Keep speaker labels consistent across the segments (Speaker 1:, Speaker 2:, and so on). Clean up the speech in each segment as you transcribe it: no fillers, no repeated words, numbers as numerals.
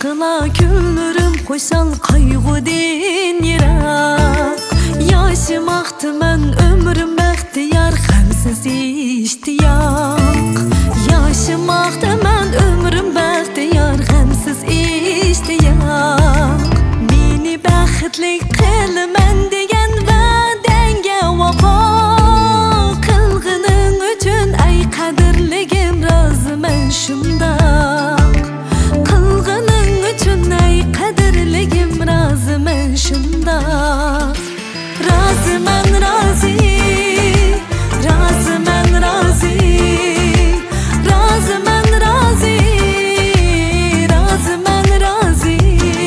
Speaker 1: Aşkıla gülürüm koysal kaygıdan yirak. Yaşamaktı men ömrüm bəxtiyar Xəmsiz iştiyak. Yaşamaktı men ömrüm bəxtiyar Xəmsiz iştiyak. Meni bəxtlik qıl mən degan va'danga vafo qilg'ining uchun ay qadrligim roziman shundaq. Qilg'ining uchun ay qadrligim roziman shundaq. Raziman razi, raziman razi, raziman razi, raziman razi.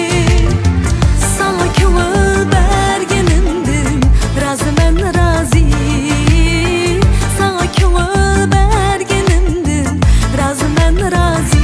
Speaker 1: Sana ko'l berganimdan raziman razi. Sana ko'l berganimdan raziman razi.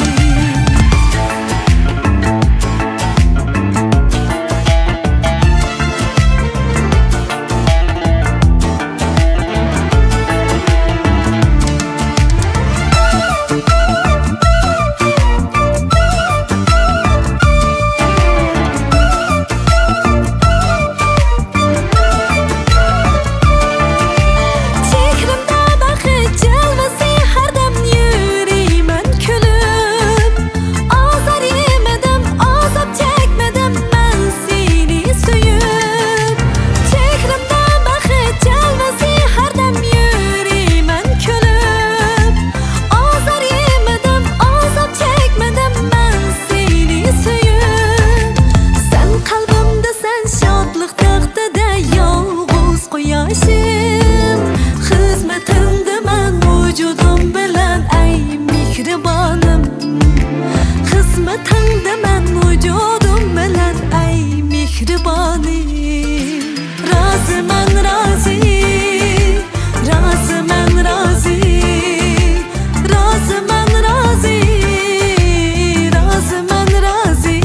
Speaker 1: Xizmetimde men vücudum bilen ay mihribanım. Xizmetimde men vücudum bilen ay mihribanım. Raziman razi, raziman razi, raziman razi, raziman razi.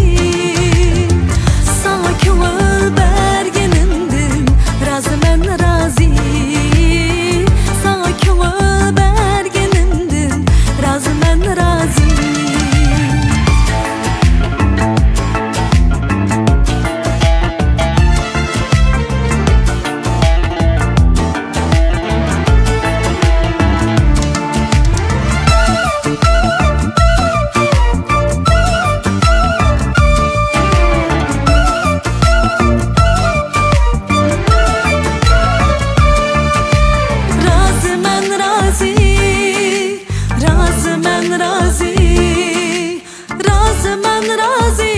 Speaker 1: Sana ko'l berganimdan raziman razi. Sana ko'l berganimdan raziman razi. Raziman razi, raziman razi.